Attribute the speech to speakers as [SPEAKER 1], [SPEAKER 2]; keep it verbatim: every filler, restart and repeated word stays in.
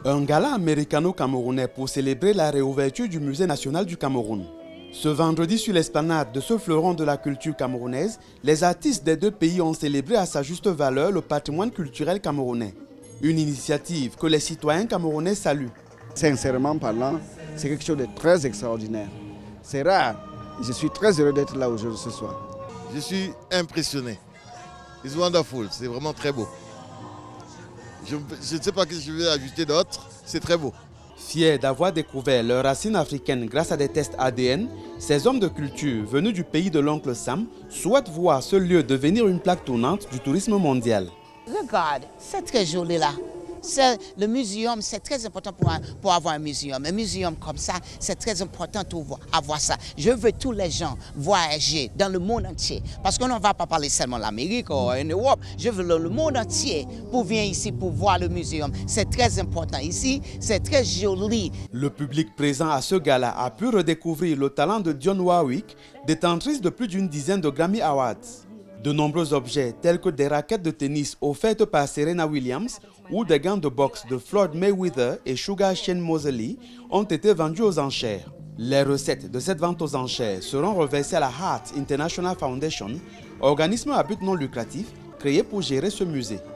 [SPEAKER 1] Un gala américano-camerounais pour célébrer la réouverture du Musée national du Cameroun. Ce vendredi, sur l'esplanade de ce fleuron de la culture camerounaise, les artistes des deux pays ont célébré à sa juste valeur le patrimoine culturel camerounais. Une initiative que les citoyens camerounais saluent.
[SPEAKER 2] Sincèrement parlant, c'est quelque chose de très extraordinaire. C'est rare. Je suis très heureux d'être là aujourd'hui ce soir.
[SPEAKER 3] Je suis impressionné. It's wonderful, c'est vraiment très beau. Je ne sais pas ce que je vais ajouter d'autre, c'est très beau.
[SPEAKER 1] Fiers d'avoir découvert leurs racines africaines grâce à des tests A D N, ces hommes de culture venus du pays de l'oncle Sam souhaitent voir ce lieu devenir une plaque tournante du tourisme mondial.
[SPEAKER 4] Regarde, c'est très joli là. Le muséum, c'est très important pour, pour avoir un muséum. Un muséum comme ça, c'est très important pour avoir ça. Je veux tous les gens voyager dans le monde entier. Parce qu'on ne va pas parler seulement de l'Amérique ou en Europe. Je veux le, le monde entier pour venir ici pour voir le muséum. C'est très important ici, c'est très joli.
[SPEAKER 1] Le public présent à ce gala a pu redécouvrir le talent de Dionne Warwick, détentrice de plus d'une dizaine de Grammy Awards. De nombreux objets tels que des raquettes de tennis offertes par Serena Williams ou des gants de boxe de Floyd Mayweather et Sugar Shane Mosley ont été vendus aux enchères. Les recettes de cette vente aux enchères seront reversées à la Heart International Foundation, organisme à but non lucratif créé pour gérer ce musée.